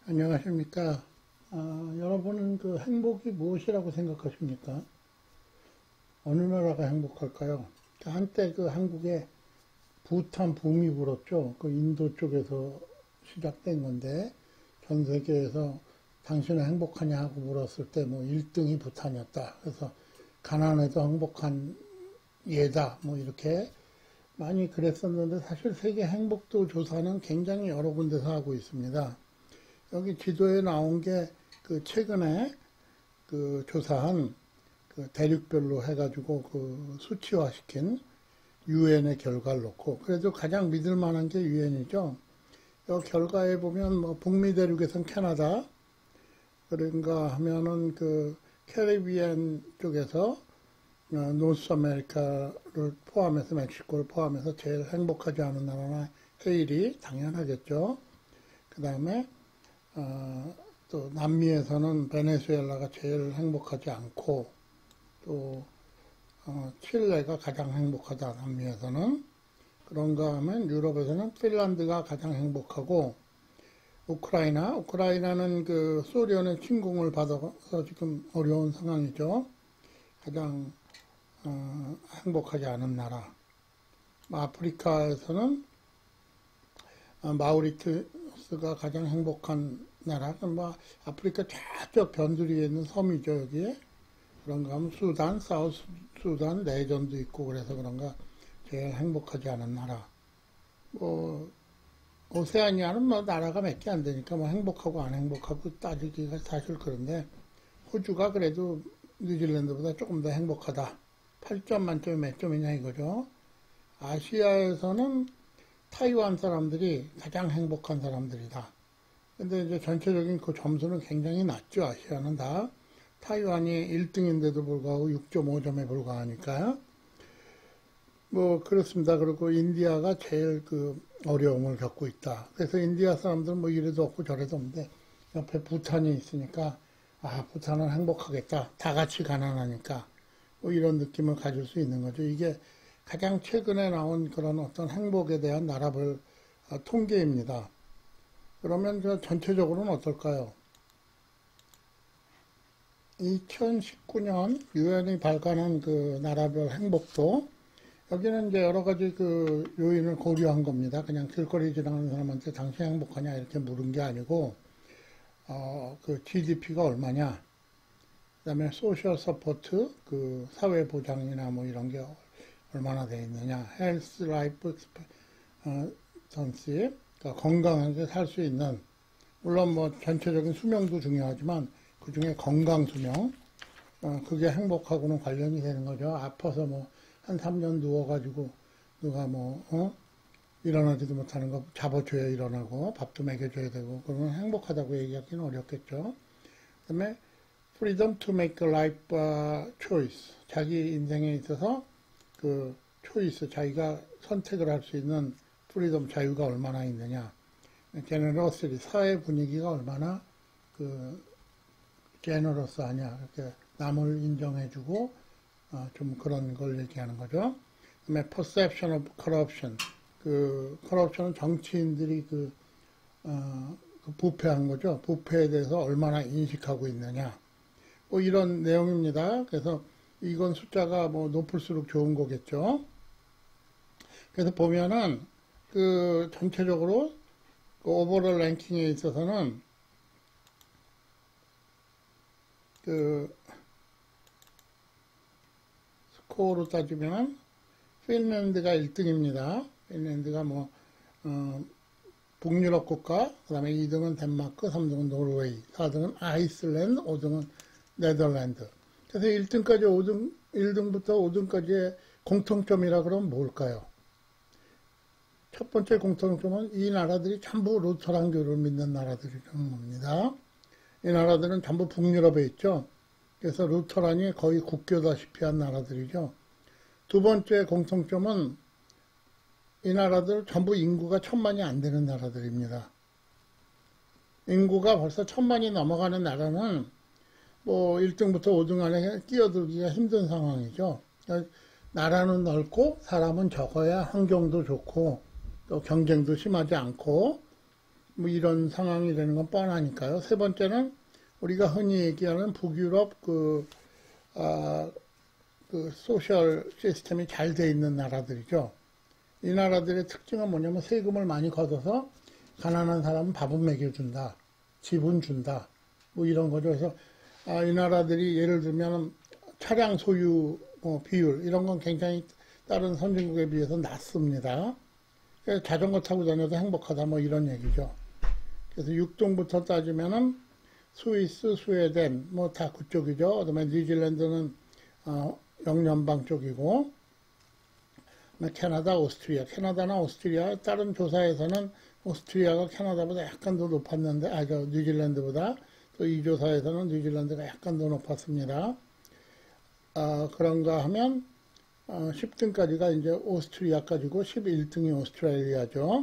안녕하십니까. 여러분은 그 행복이 무엇이라고 생각하십니까? 어느 나라가 행복할까요? 한때 그 한국에 부탄 붐이 불었죠. 그 인도 쪽에서 시작된 건데, 전 세계에서 당신은 행복하냐 하고 물었을 때 뭐 1등이 부탄이었다. 그래서 가난해도 행복한 예다. 뭐 이렇게 많이 그랬었는데, 사실 세계 행복도 조사는 굉장히 여러 군데서 하고 있습니다. 여기 지도에 나온 게 그 최근에 그 조사한 그 대륙별로 해가지고 그 수치화시킨 유엔의 결과를 놓고, 그래도 가장 믿을 만한 게 유엔이죠. 이 결과에 보면 뭐 북미 대륙에선 캐나다, 그런가 하면은 그 캐리비안 쪽에서 노스 아메리카를 포함해서 멕시코를 포함해서 제일 행복하지 않은 나라는 헤일이 당연하겠죠. 그 다음에 또 남미에서는 베네수엘라가 제일 행복하지 않고, 또 칠레가 가장 행복하다, 남미에서는. 그런가 하면 유럽에서는 핀란드가 가장 행복하고, 우크라이나는 그 소련의 침공을 받아서 지금 어려운 상황이죠. 가장 행복하지 않은 나라. 아프리카에서는 마우리투스가 가장 행복한 나라. 뭐 아프리카 저쪽 변두리에 있는 섬이죠, 여기에. 그런가 하면 수단, 사우스 수단 내전도 있고 그래서 그런가 제일 행복하지 않은 나라. 뭐 오세아니아는 뭐 나라가 몇 개 안 되니까 뭐 행복하고 안 행복하고 따지기가 사실 그런데, 호주가 그래도 뉴질랜드보다 조금 더 행복하다. 8점 만점에 몇 점이냐 이거죠. 아시아에서는 타이완 사람들이 가장 행복한 사람들이다. 근데 이제 전체적인 그 점수는 굉장히 낮죠. 아시아는 다. 타이완이 1등인데도 불구하고 6.5점에 불과하니까요. 뭐 그렇습니다. 그리고 인디아가 제일 그 어려움을 겪고 있다. 그래서 인디아 사람들은 뭐 이래도 없고 저래도 없는데, 옆에 부탄이 있으니까 부탄은 행복하겠다. 다 같이 가난하니까. 뭐 이런 느낌을 가질 수 있는 거죠. 이게 가장 최근에 나온 그런 어떤 행복에 대한 나라별 통계입니다. 그러면 저 전체적으로는 어떨까요? 2019년 유엔이 발간한 그 나라별 행복도, 여기는 이제 여러 가지 그 요인을 고려한 겁니다. 그냥 길거리 지나가는 사람한테 당신 행복하냐 이렇게 물은 게 아니고, 그 GDP가 얼마냐, 그 다음에 소셜 서포트, 그 사회 보장이나 뭐 이런 게 얼마나 돼 있느냐, 헬스 라이프 던시, 그러니까 건강하게 살 수 있는, 물론 뭐 전체적인 수명도 중요하지만 그 중에 건강 수명, 그게 행복하고는 관련이 되는 거죠. 아파서 뭐 한 3년 누워가지고 누가 일어나지도 못하는 거 잡아줘야 일어나고 밥도 먹여줘야 되고, 그러면 행복하다고 얘기하기는 어렵겠죠. 그 다음에 freedom to make a life choice, 자기 인생에 있어서 그 초이스, 자기가 선택을 할 수 있는 프리덤, 자유가 얼마나 있느냐. 제너러스리, 사회 분위기가 얼마나 그 제너러스하냐, 이렇게 남을 인정해주고 좀 그런 걸 얘기하는 거죠. 그다음에 perception of corruption, 그 corruption은 정치인들이 그 부패한 거죠. 부패에 대해서 얼마나 인식하고 있느냐. 뭐 이런 내용입니다. 그래서 이건 숫자가 뭐 높을수록 좋은 거겠죠. 그래서 보면은 그 전체적으로 그 오버롤 랭킹에 있어서는 그 스코어로 따지면 핀란드가 1등입니다. 핀란드가 뭐 북유럽 국가, 그 다음에 2등은 덴마크, 3등은 노르웨이, 4등은 아이슬란드, 5등은 네덜란드. 그래서 1등까지 1등부터 5등까지의 공통점이라 그러면 뭘까요? 첫 번째 공통점은 이 나라들이 전부 루터란교를 믿는 나라들이라는 겁니다. 이 나라들은 전부 북유럽에 있죠. 그래서 루터란이 거의 국교다시피 한 나라들이죠. 두 번째 공통점은 이 나라들 전부 인구가 1000만이 안 되는 나라들입니다. 인구가 벌써 1000만이 넘어가는 나라는 뭐 1등부터 5등 안에 끼어들기가 힘든 상황이죠. 그러니까 나라는 넓고 사람은 적어야 환경도 좋고 또 경쟁도 심하지 않고 뭐 이런 상황이 되는 건 뻔하니까요. 세 번째는 우리가 흔히 얘기하는 북유럽 그 소셜 시스템이 잘 돼 있는 나라들이죠. 이 나라들의 특징은 뭐냐면 세금을 많이 걷어서 가난한 사람은 밥은 먹여준다, 집은 준다, 뭐 이런 거죠. 그래서 이 나라들이 예를 들면 차량 소유 비율 이런 건 굉장히 다른 선진국에 비해서 낮습니다. 그래서 자전거 타고 다녀도 행복하다 뭐 이런 얘기죠. 그래서 육동부터 따지면은 스위스, 스웨덴 뭐 다 그쪽이죠. 그다음에 뉴질랜드는 영연방 쪽이고, 캐나다, 오스트리아. 캐나다나 오스트리아 다른 조사에서는 오스트리아가 캐나다보다 약간 더 높았는데, 뉴질랜드보다 또 이 조사에서는 뉴질랜드가 약간 더 높았습니다. 그런가 하면 10등까지가 이제 오스트리아까지고 11등이 오스트레일리아죠.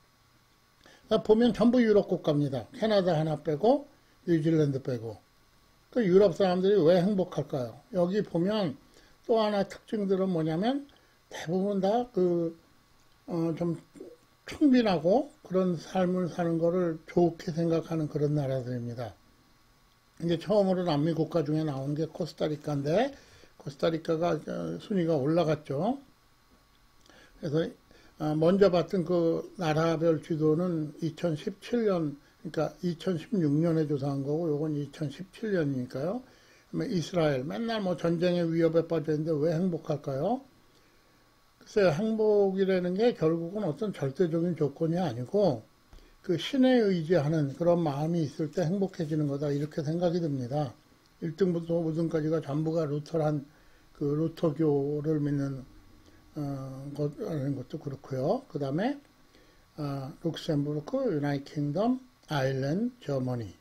보면 전부 유럽 국가입니다. 캐나다 하나 빼고 뉴질랜드 빼고. 그 유럽 사람들이 왜 행복할까요? 여기 보면 또 하나 특징들은 뭐냐면 대부분 다 좀 충빈하고 그런 삶을 사는 거를 좋게 생각하는 그런 나라들입니다. 이제 처음으로 남미 국가 중에 나온 게 코스타리카인데, 코스타리카가 순위가 올라갔죠. 그래서 먼저 봤던 그 나라별 지도는 2017년, 그러니까 2016년에 조사한 거고, 요건 2017년이니까요. 이스라엘, 맨날 뭐 전쟁의 위협에 빠져 있는데 왜 행복할까요? 글쎄요, 행복이라는 게 결국은 어떤 절대적인 조건이 아니고, 그 신에 의지하는 그런 마음이 있을 때 행복해지는 거다, 이렇게 생각이 듭니다. 1등부터 5등까지가 전부가 루터란, 그 루터교를 믿는 거라는 것도 그렇고요. 그 다음에 룩셈부르크, 유나이티드 킹덤, 아일랜드, 저머니,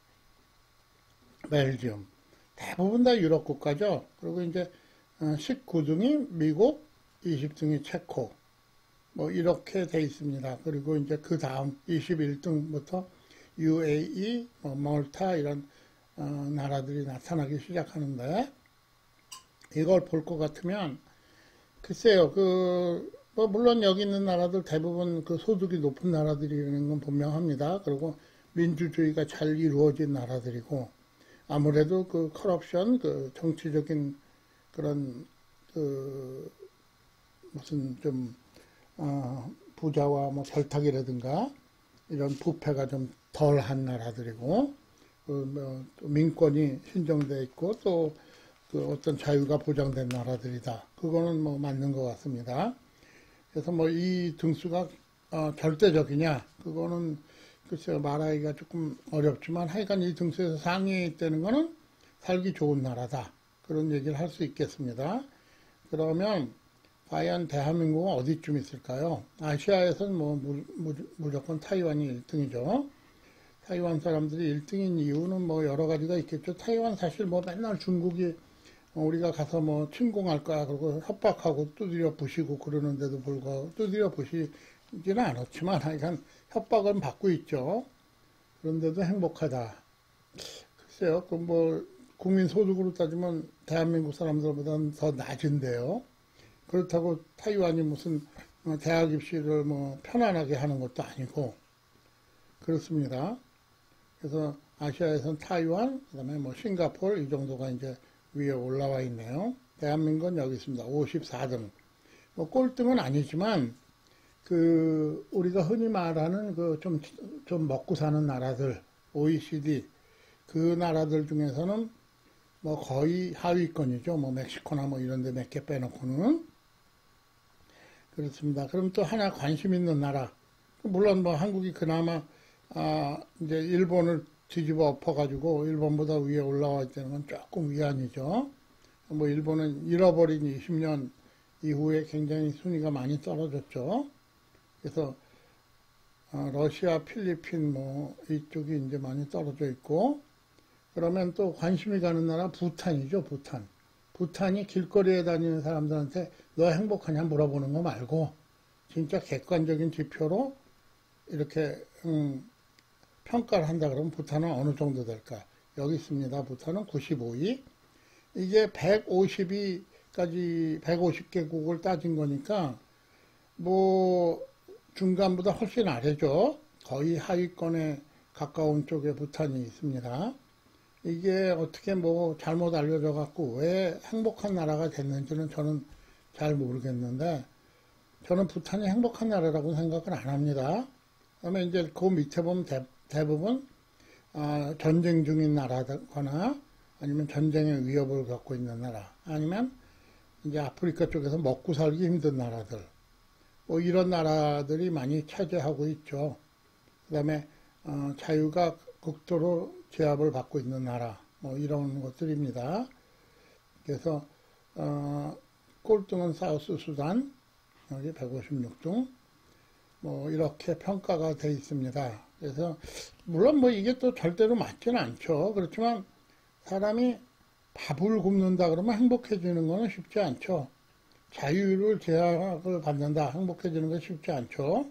벨지움 대부분 다 유럽 국가죠. 그리고 이제 19등이 미국, 20등이 체코 뭐 이렇게 돼 있습니다. 그리고 이제 그 다음 21등부터 UAE, 몰타 이런 나라들이 나타나기 시작하는데, 이걸 볼 것 같으면 글쎄요, 뭐 물론 여기 있는 나라들 대부분 그 소득이 높은 나라들이라는 건 분명합니다. 그리고 민주주의가 잘 이루어진 나라들이고, 아무래도 그 커럽션, 그 정치적인 그런 무슨 좀 부자와 뭐 결탁이라든가 이런 부패가 좀 덜한 나라들이고, 뭐 민권이 신정돼 있고 또 그 어떤 자유가 보장된 나라들이다. 그거는 뭐 맞는 것 같습니다. 그래서 뭐 이 등수가 절대적이냐, 그거는 글쎄요 말하기가 조금 어렵지만, 하여간 이 등수에서 상위에 있다는 거는 살기 좋은 나라다, 그런 얘기를 할 수 있겠습니다. 그러면 과연 대한민국은 어디쯤 있을까요? 아시아에서는 뭐 무조건 타이완이 1등이죠. 타이완 사람들이 1등인 이유는 뭐 여러 가지가 있겠죠. 타이완 사실 뭐 맨날 중국이 우리가 가서 뭐 침공할 거야 그러고 협박하고 두드려 부시고 그러는데도 불구하고, 두드려 부시지는 않았지만 하여간 협박은 받고 있죠. 그런데도 행복하다. 글쎄요, 그 뭐 국민 소득으로 따지면 대한민국 사람들보다는 더 낮은데요. 그렇다고 타이완이 무슨 대학 입시를 뭐 편안하게 하는 것도 아니고 그렇습니다. 그래서 아시아에서는 타이완, 그다음에 뭐 싱가포르 이 정도가 이제 위에 올라와 있네요. 대한민국은 여기 있습니다. 54등. 뭐 꼴등은 아니지만 그 우리가 흔히 말하는 그 좀 먹고 사는 나라들, OECD 그 나라들 중에서는 뭐 거의 하위권이죠. 뭐 멕시코나 뭐 이런 데 몇 개 빼놓고는. 그렇습니다. 그럼 또 하나 관심 있는 나라. 물론 뭐 한국이 그나마 이제 일본을 뒤집어 엎어가지고 일본보다 위에 올라와 있다는 건 조금 위안이죠. 뭐 일본은 잃어버린 20년 이후에 굉장히 순위가 많이 떨어졌죠. 그래서 러시아, 필리핀 뭐 이쪽이 이제 많이 떨어져 있고, 그러면 또 관심이 가는 나라 부탄이죠. 부탄. 부탄이 길거리에 다니는 사람들한테 너 행복하냐 물어보는 거 말고 진짜 객관적인 지표로 이렇게 평가를 한다 그러면 부탄은 어느 정도 될까? 여기 있습니다. 부탄은 95위. 이게 150개국을 따진 거니까 뭐 중간보다 훨씬 아래죠. 거의 하위권에 가까운 쪽에 부탄이 있습니다. 이게 어떻게 뭐 잘못 알려져 갖고 왜 행복한 나라가 됐는지는 저는 잘 모르겠는데, 저는 부탄이 행복한 나라라고 생각은 안 합니다. 그다음에 이제 그 밑에 보면 대부분 전쟁 중인 나라거나 아니면 전쟁의 위협을 겪고 있는 나라, 아니면 이제 아프리카 쪽에서 먹고 살기 힘든 나라들, 뭐 이런 나라들이 많이 차지하고 있죠. 그다음에 자유가 극도로 제압을 받고 있는 나라, 뭐 이런 것들입니다. 그래서 꼴등은 사우스 수단, 여기 156등, 뭐 이렇게 평가가 돼 있습니다. 그래서 물론 뭐 이게 또 절대로 맞지는 않죠. 그렇지만 사람이 밥을 굶는다 그러면 행복해지는 거는 쉽지 않죠. 자유를 제약을 받는다, 행복해지는 건 쉽지 않죠.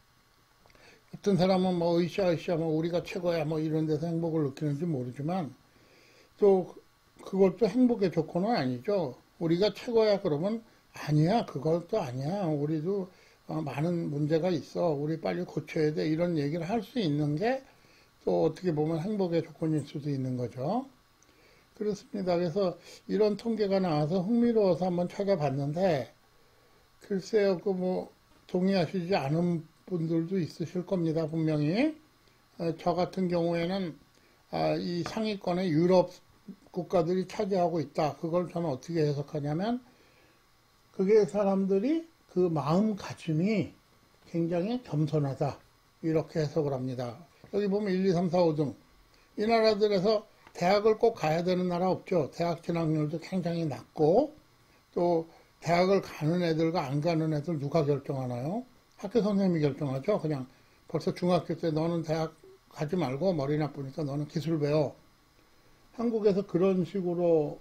어떤 사람은 뭐 으쌰으쌰 뭐 우리가 최고야 뭐 이런 데서 행복을 느끼는지 모르지만, 또 그것도 행복의 조건은 아니죠. 우리가 최고야 그러면 아니야, 그것도 아니야, 우리도 많은 문제가 있어, 우리 빨리 고쳐야 돼, 이런 얘기를 할 수 있는 게 또 어떻게 보면 행복의 조건일 수도 있는 거죠. 그렇습니다. 그래서 이런 통계가 나와서 흥미로워서 한번 찾아봤는데, 글쎄요, 그 뭐 동의하시지 않은 분들도 있으실 겁니다, 분명히. 저 같은 경우에는 이 상위권의 유럽 국가들이 차지하고 있다. 그걸 저는 어떻게 해석하냐면, 그게 사람들이 그 마음가짐이 굉장히 겸손하다, 이렇게 해석을 합니다. 여기 보면 1, 2, 3, 4, 5등. 이 나라들에서 대학을 꼭 가야 되는 나라 없죠. 대학 진학률도 굉장히 낮고, 또 대학을 가는 애들과 안 가는 애들 누가 결정하나요? 학교 선생님이 결정하죠. 그냥 벌써 중학교 때 너는 대학 가지 말고 머리 나쁘니까 너는 기술 배워. 한국에서 그런 식으로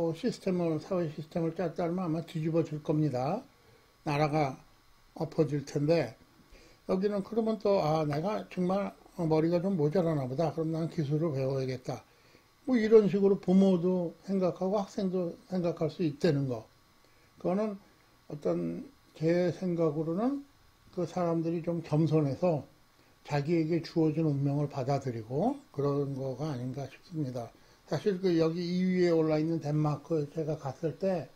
사회 시스템을 짰다면 아마 뒤집어질 겁니다. 나라가 엎어질 텐데, 여기는 그러면 또 내가 정말 머리가 좀 모자라나 보다, 그럼 난 기술을 배워야겠다, 뭐 이런 식으로 부모도 생각하고 학생도 생각할 수 있다는 거. 그거는 어떤 제 생각으로는 그 사람들이 좀 겸손해서 자기에게 주어진 운명을 받아들이고 그런 거가 아닌가 싶습니다. 사실 그 여기 2위에 올라 있는 덴마크 제가 갔을 때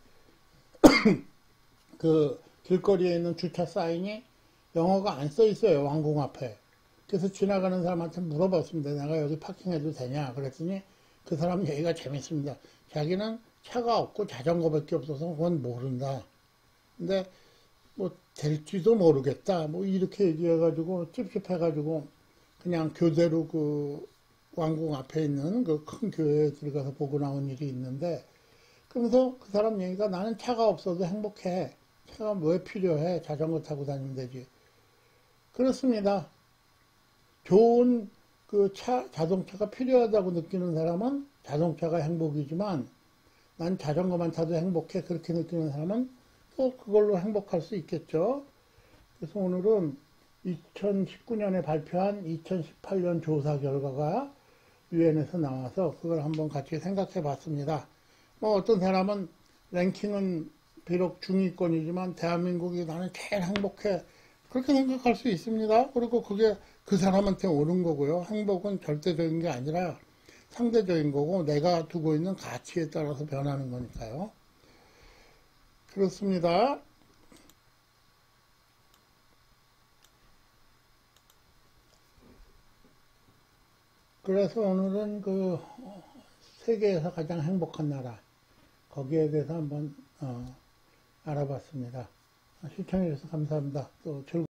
그 길거리에 있는 주차 사인이 영어가 안 써 있어요, 왕궁 앞에. 그래서 지나가는 사람한테 물어봤습니다. 내가 여기 파킹해도 되냐? 그랬더니 그 사람 얘기가 재밌습니다. 자기는 차가 없고 자전거밖에 없어서 그건 모른다. 근데 뭐 될지도 모르겠다, 뭐 이렇게 얘기해가지고 찝찝해가지고 그냥 교대로 그 왕궁 앞에 있는 그 큰 교회에 들어가서 보고 나온 일이 있는데, 그러면서 그 사람 얘기가 나는 차가 없어도 행복해. 차가 왜 필요해? 자전거 타고 다니면 되지. 그렇습니다. 좋은 그 자동차가 필요하다고 느끼는 사람은 자동차가 행복이지만, 난 자전거만 타도 행복해, 그렇게 느끼는 사람은 또 그걸로 행복할 수 있겠죠. 그래서 오늘은 2019년에 발표한 2018년 조사 결과가 유엔에서 나와서 그걸 한번 같이 생각해 봤습니다. 뭐 어떤 사람은 랭킹은 비록 중위권이지만 대한민국이 나는 제일 행복해, 그렇게 생각할 수 있습니다. 그리고 그게 그 사람한테 옳은 거고요. 행복은 절대적인 게 아니라 상대적인 거고, 내가 두고 있는 가치에 따라서 변하는 거니까요. 그렇습니다. 그래서 오늘은 그 세계에서 가장 행복한 나라, 거기에 대해서 한번 알아봤습니다. 시청해 주셔서 감사합니다. 또 즐거운